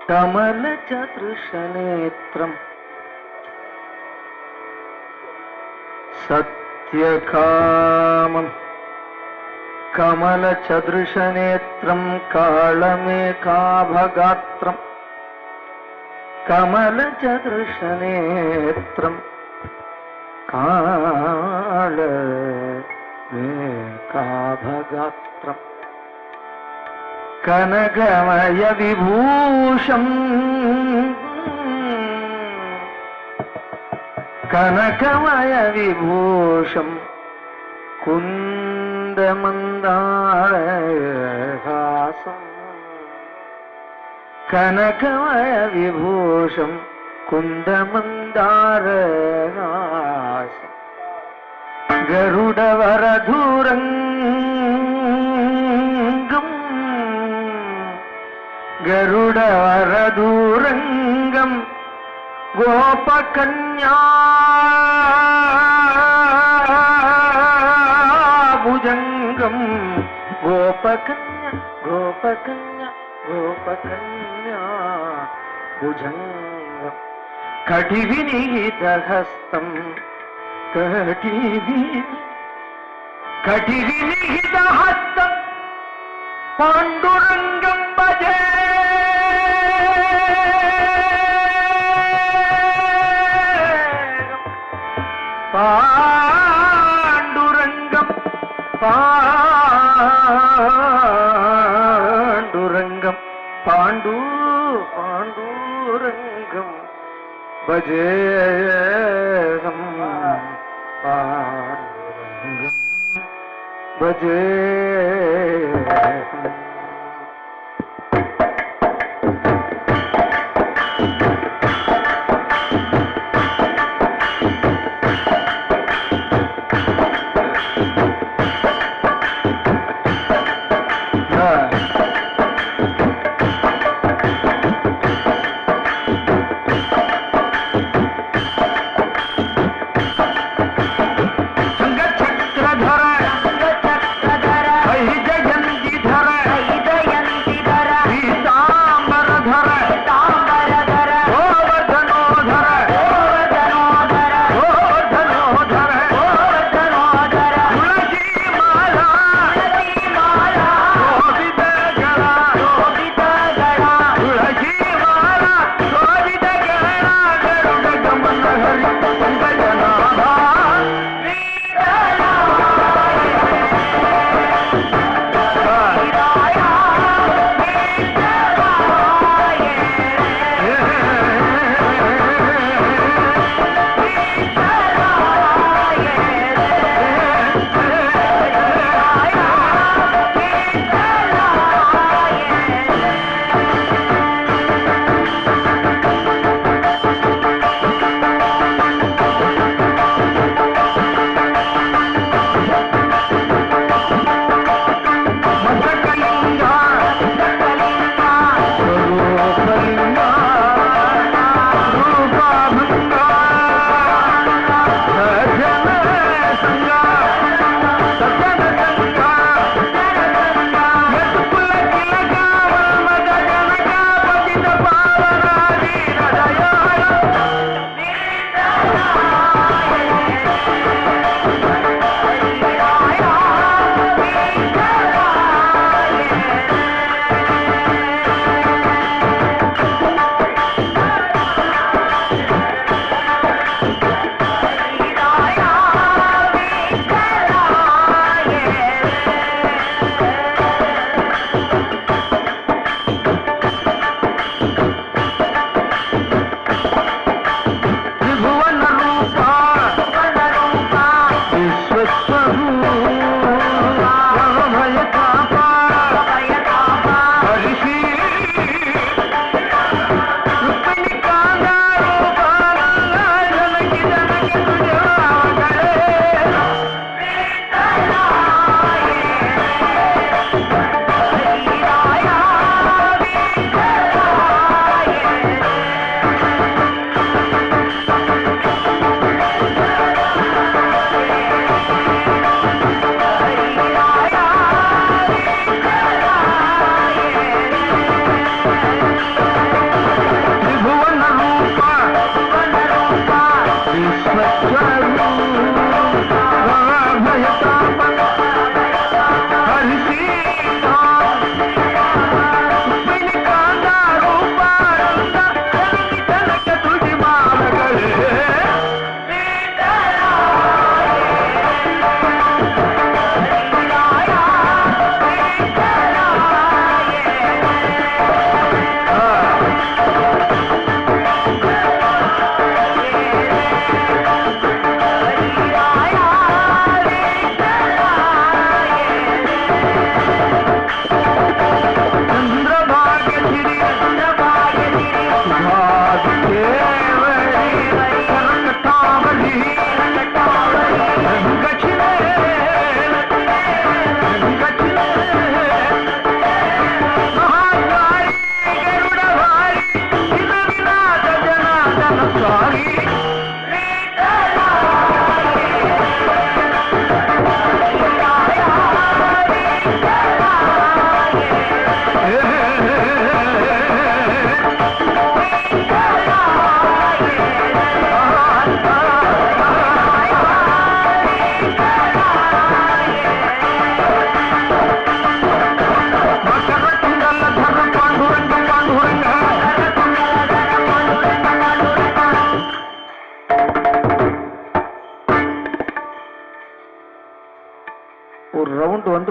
कमलचतृषनेत्रम् सत्यकामम् कमलचदृशनेत्रम् कालमेकाभगात्रम् कमलचदृशनेत्रम् कालमेकाभगात्रम् कनकमय विभूषम् कनकमय विभूषम् कुन्दमन्दारहासम् कनकमय विभूषम् कुन्दमन्दारहासम् गरुडवरधूरङ्गम् गरुडवरधूरङ्गम् गोपकन्या भुजङ्गम् गोपकन्या गोपकन्या गोपकन्या भुजङ्गम् कटिविनिहितहस्तम् कटिविनिहितहस्तम् पाण्डुरङ्गम् भजे पाण्डुरङ्गम् पाण्डुरङ्गम् पाण्डुरङ्गम् भजेहम् पाण्डुरङ्गम् भजेहम्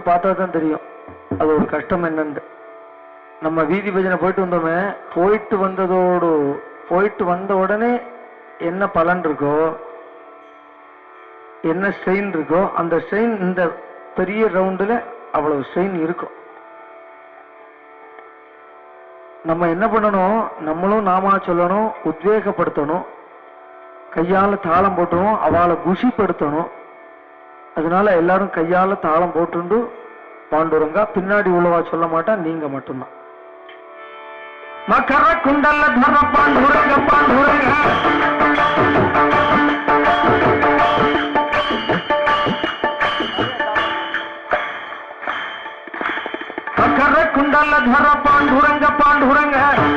போட்டு பார்த்தா தான் தெரியும் அது ஒரு கஷ்டம் என்னன்னு. நம்ம வீதி பஜனை போயிட்டு வந்தோமே, போயிட்டு வந்த உடனே என்ன பலன் இருக்கோ, என்ன ஸ்ட்ரெயின் இருக்கோ, அந்த ஸ்ட்ரெயின் இந்த பெரிய ரவுண்டுல அவ்வளவு ஸ்ட்ரெயின் இருக்கும். நம்ம என்ன பண்ணணும், நம்மளும் நாமா சொல்லணும், உத்வேகப்படுத்தணும், கையால தாளம் போட்டணும், அவளை குஷிப்படுத்தணும். அதனால எல்லாரும் கையால தாளம் போட்டுண்டு பாண்டுரங்கா, பின்னாடி உள்ளவா சொல்ல மாட்டா, நீங்க மட்டும்தான். மக்கர குண்டல்ல தர பாண்டுரங்க பாண்டுரங்க மக்கர குண்டல்ல தர பாண்டுரங்க பாண்டுரங்க.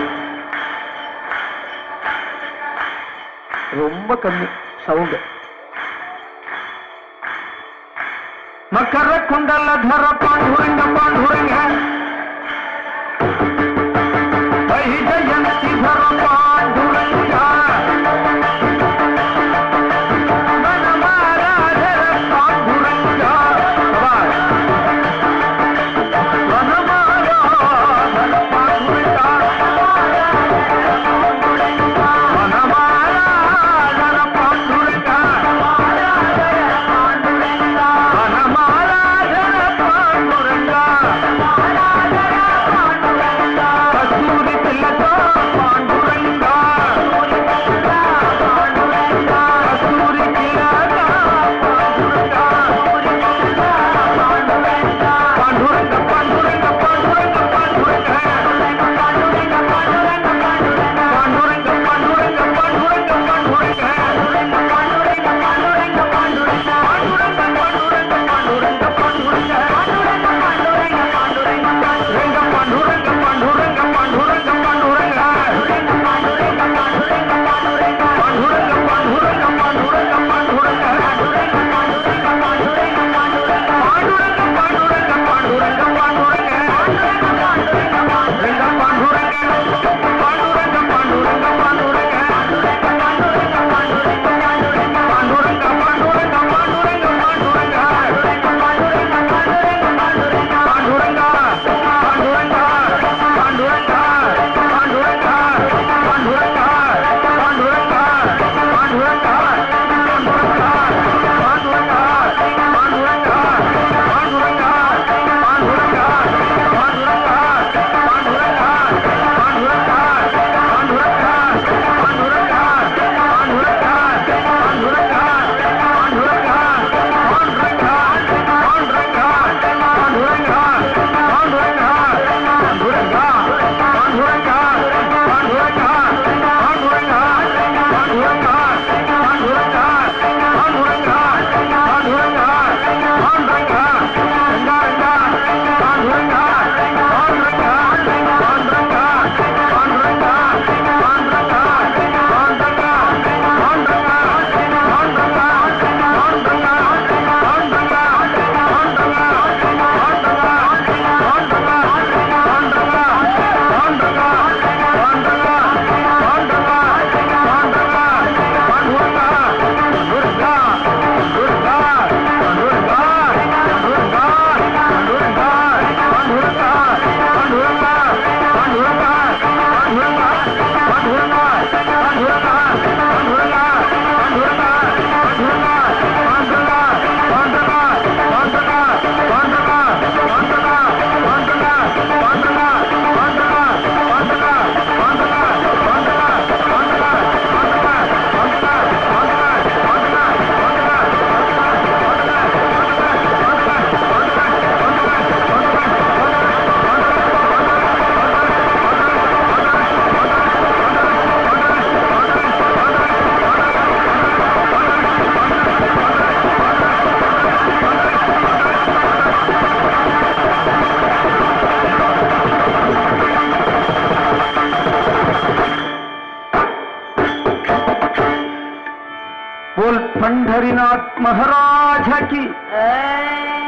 ரொம்ப கம்மி சவுண்ட். மக்கர குண்டல்ல தர பாண்டுரங்க பாண்டுரங்க ஜயந்தி தர பாண்டுரங்க வனமாராதர பாண்டுரங்க வனமாராதர பாண்டுரங்க வனமாராதர பாண்டுரங்க बोल पंढरीनाथ महाराज की।